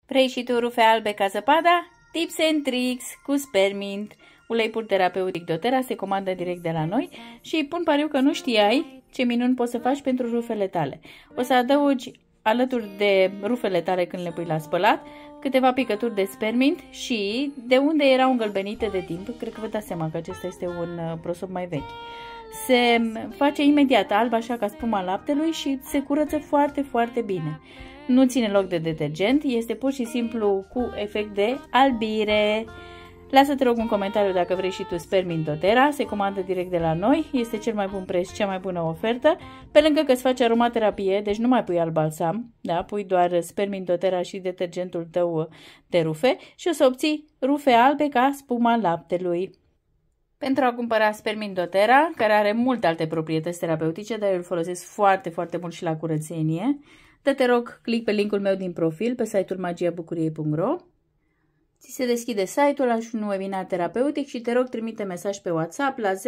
Vrei și tu rufe albe ca zăpada? Tips and Tricks cu Spermint. Ulei pur terapeutic doTERRA se comandă direct de la noi și pun pariu că nu știai ce minuni poți să faci pentru rufele tale. O să adaugi alături de rufele tale când le pui la spălat câteva picături de Spermint și de unde erau îngălbenite de timp, cred că vă dați seama că acesta este un prosop mai vechi. Se face imediat alb așa ca spuma laptelui și se curăță foarte, foarte bine. Nu ține loc de detergent, este pur și simplu cu efect de albire. Lasă-te rog un comentariu dacă vrei și tu Spermint doTERRA, se comandă direct de la noi, este cel mai bun preț, cea mai bună ofertă, pe lângă că îți face aromaterapie, deci nu mai pui alt balsam, da? Pui doar Spermint doTERRA și detergentul tău de rufe și o să obții rufe albe ca spuma laptelui. Pentru a cumpăra Spermint doTERRA, care are multe alte proprietăți terapeutice, dar eu îl folosesc foarte, foarte mult și la curățenie, te rog, click pe linkul meu din profil pe site-ul magiabucuriei.ro. Ți se deschide site-ul, aș un webinar terapeutic și te rog trimite mesaj pe WhatsApp la 0731737600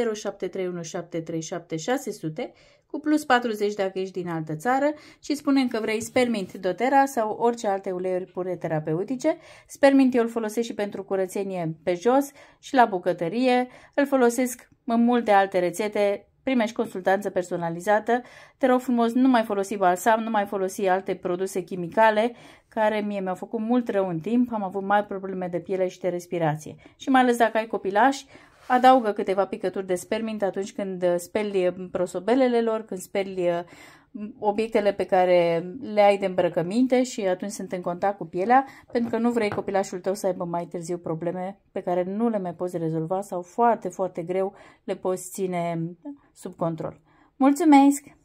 cu plus 40 dacă ești din altă țară și spune că vrei Spermint doTERRA sau orice alte uleiuri pure terapeutice. Spermint eu îl folosesc și pentru curățenie pe jos și la bucătărie, îl folosesc în multe alte rețete. Primești consultanță personalizată. Te rog frumos, nu mai folosi balsam, nu mai folosi alte produse chimicale care mie mi-au făcut mult rău în timp. Am avut mari probleme de piele și de respirație. Și mai ales dacă ai copilași, adaugă câteva picături de Spermint atunci când speli prosobelele lor, când speli obiectele pe care le ai de îmbrăcăminte și atunci sunt în contact cu pielea, pentru că nu vrei copilașul tău să aibă mai târziu probleme pe care nu le mai poți rezolva sau foarte, foarte greu le poți ține sub control. Mulțumesc!